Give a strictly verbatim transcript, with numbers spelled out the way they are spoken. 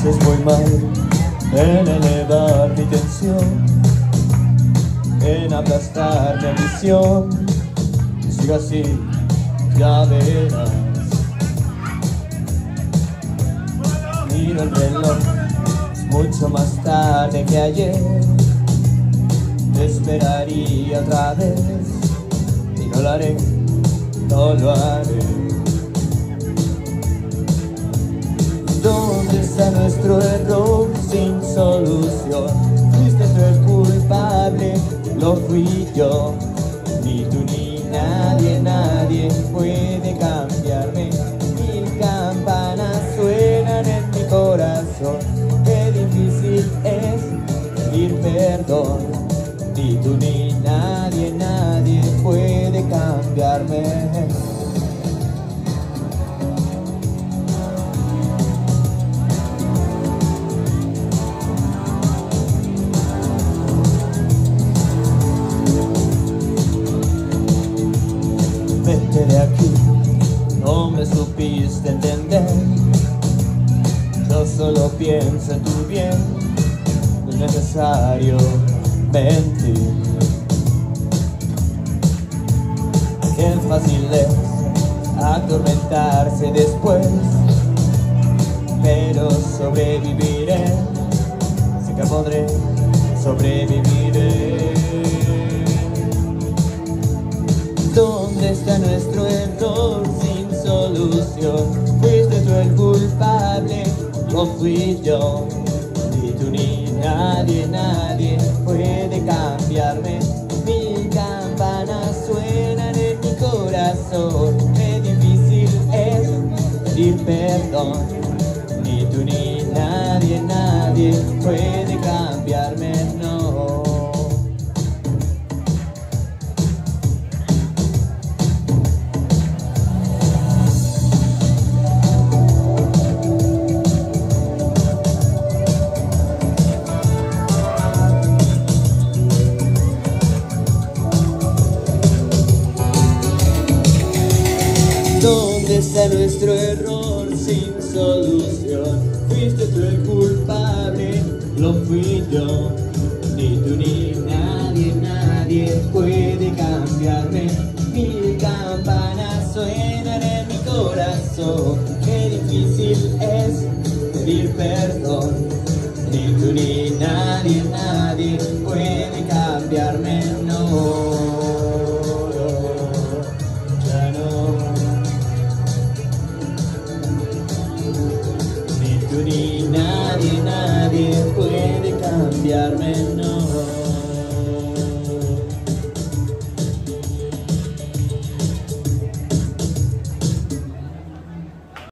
veces voy mal en elevar mi tensión, en aplastar mi ambición. Y sigo así, ya verás. Miro el reloj, es mucho más tarde que ayer. Te esperaría otra vez y no lo haré, no lo haré. ¿Dónde está nuestro error sin solución? Fuiste tú el culpable, lo fui yo. Ni tú ni nadie, nadie puede cambiarme. Mil campanas suenan en mi corazón. Qué difícil es pedir perdón. Ni tú ni nadie, nadie puede cambiarme. Vete de aquí, no me supiste entender. Yo solo pienso en tu bien, no es necesario mentir. Qué fácil es atormentarse después, pero sobreviviré, sé que podré, sobreviviré. ¿Dónde está nuestro error sin solución? Fuiste tú el culpable, lo fui yo. Ni tú ni nadie, nadie puede cambiarme. Mil campanas suenan en mi corazón. Qué difícil es pedir perdón. Ni tú ni nadie, nadie puede cambiarme, no. ¿Dónde está nuestro error sin solución? Fuiste tú el culpable, lo fui yo. Ni tú ni nadie, nadie puede cambiarme. Mil campanas suenan en mi corazón. Qué difícil es pedir perdón. Ni tú ni nadie, nadie puede cambiarme, no. Ni nadie, nadie puede cambiarme, no.